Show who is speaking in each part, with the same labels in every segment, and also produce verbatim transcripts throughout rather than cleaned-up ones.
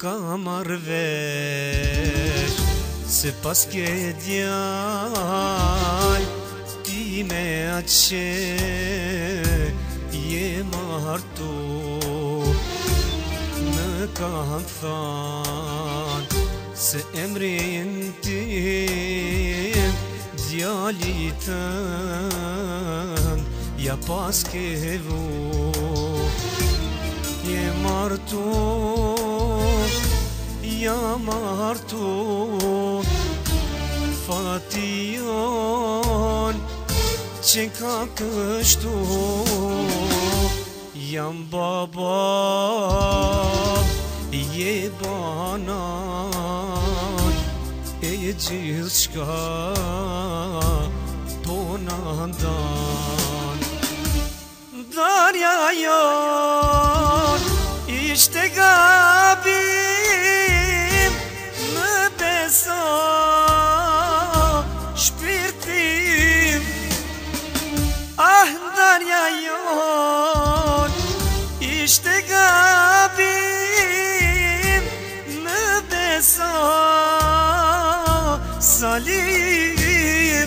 Speaker 1: kamarvesh se pas ke djal ti me aqe je martu në kanë than se emrin tim djali tën ja pas ke vu je martu ja martu fation që ka kështu jam baba je banan e gjithë shka po në ndan darja jon ishte gabim më beso shpirtim ah darja jon ishte gabim më beso salim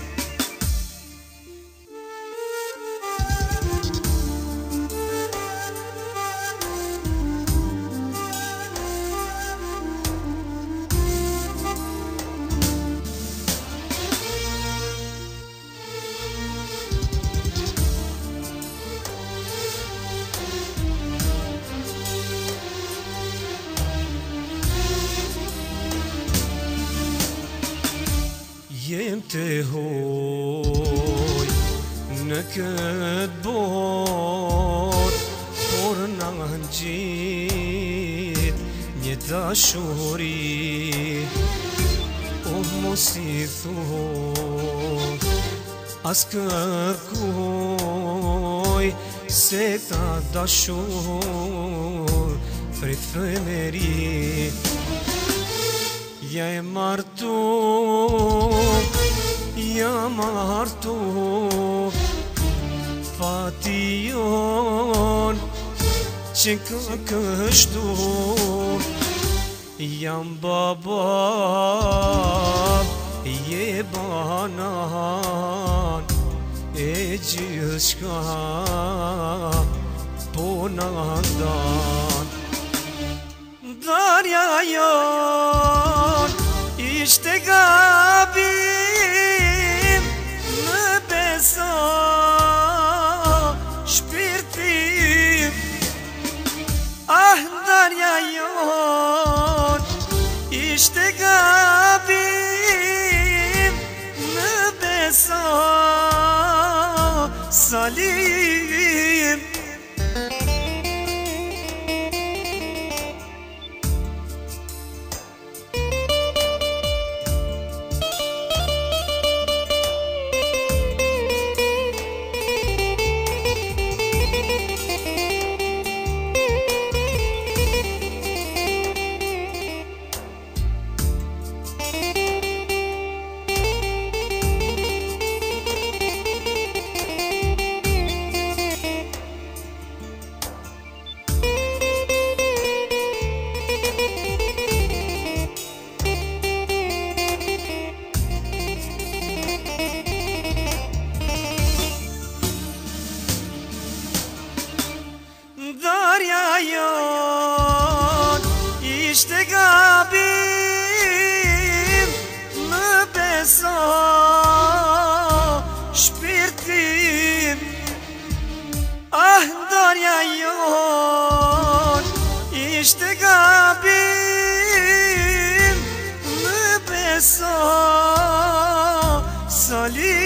Speaker 1: jem të hoj në këtë bot por në gjit një dashuri o mos i thot as kërkoj se ta dashur prej femeri ja e martu ja martu fation që ka kështu jam baba je banan e gjithë shka po në ndan darja jon ishte gabim më beso shpirtim ah darja jon ishte gabim më beso salim darja jon ishte gabim më beso shpirtim ah darja jon ishte gabim më beso salim